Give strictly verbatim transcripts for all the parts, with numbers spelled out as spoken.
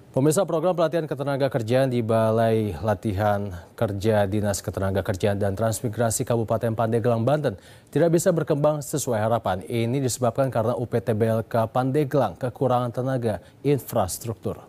Pemirsa, program pelatihan ketenagakerjaan di Balai Latihan Kerja Dinas Ketenagakerjaan dan Transmigrasi Kabupaten Pandeglang, Banten tidak bisa berkembang sesuai harapan. Ini disebabkan karena U P T B L K Pandeglang kekurangan tenaga infrastruktur.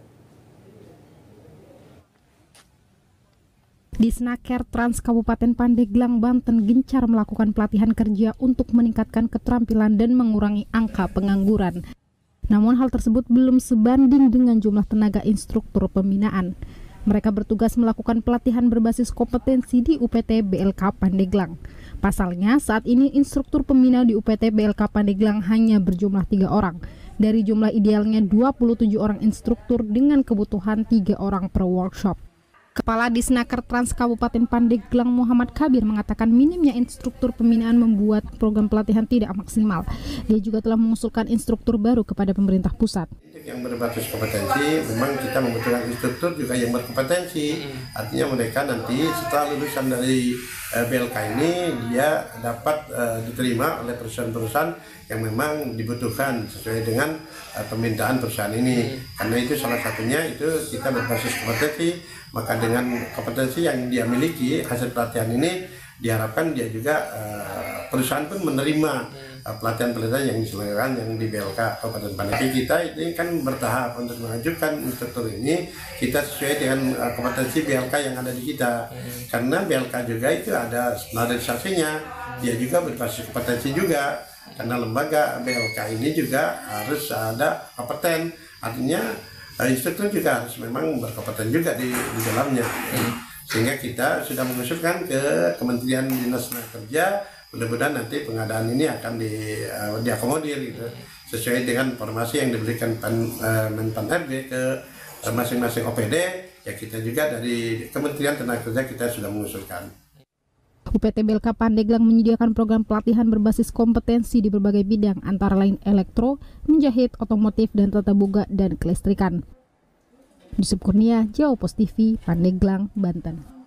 Disnaker Trans Kabupaten Pandeglang, Banten gencar melakukan pelatihan kerja untuk meningkatkan keterampilan dan mengurangi angka pengangguran. Namun hal tersebut belum sebanding dengan jumlah tenaga instruktur pembinaan. Mereka bertugas melakukan pelatihan berbasis kompetensi di U P T B L K Pandeglang. Pasalnya saat ini instruktur pembina di U P T B L K Pandeglang hanya berjumlah tiga orang. Dari jumlah idealnya dua puluh tujuh orang instruktur dengan kebutuhan tiga orang per workshop. Kepala Disnaker Trans Kabupaten Pandeglang Muhammad Kabir mengatakan minimnya instruktur pembinaan membuat program pelatihan tidak maksimal. Dia juga telah mengusulkan instruktur baru kepada pemerintah pusat. Yang berbasis kompetensi, memang kita membutuhkan instruktur juga yang berkompetensi. Artinya mereka nanti setelah lulusan dari B L K ini, dia dapat uh, diterima oleh perusahaan-perusahaan yang memang dibutuhkan sesuai dengan uh, permintaan perusahaan ini. Karena itu salah satunya itu kita berbasis kompetensi, maka dengan kompetensi yang dia miliki hasil pelatihan ini diharapkan dia juga uh, perusahaan pun menerima pelatihan-pelatihan yang diselenggarakan yang di B L K Kabupaten Pandeglang. Kita ini kan bertahap untuk mengajukan instruktur ini, kita sesuai dengan kompetensi B L K yang ada di kita. Karena B L K juga itu ada standarisasinya, dia juga berbasis kompetensi juga. Karena lembaga B L K ini juga harus ada kompeten, artinya instruktur juga harus memang berkompeten juga di, di dalamnya. Sehingga kita sudah mengusulkan ke Kementerian Dinas Kerja, mudah-mudahan nanti pengadaan ini akan di, uh, diakomodir gitu, sesuai dengan informasi yang diberikan Pan, uh, Menpan R B ke uh, masing-masing O P D. Ya kita juga dari Kementerian Tenaga Kerja kita sudah mengusulkan. U P T B L K Pandeglang menyediakan program pelatihan berbasis kompetensi di berbagai bidang, antara lain elektro, menjahit, otomotif, dan tata boga dan kelistrikan. Yusuf Kurnia, Jawa Post T V, Pandeglang, Banten.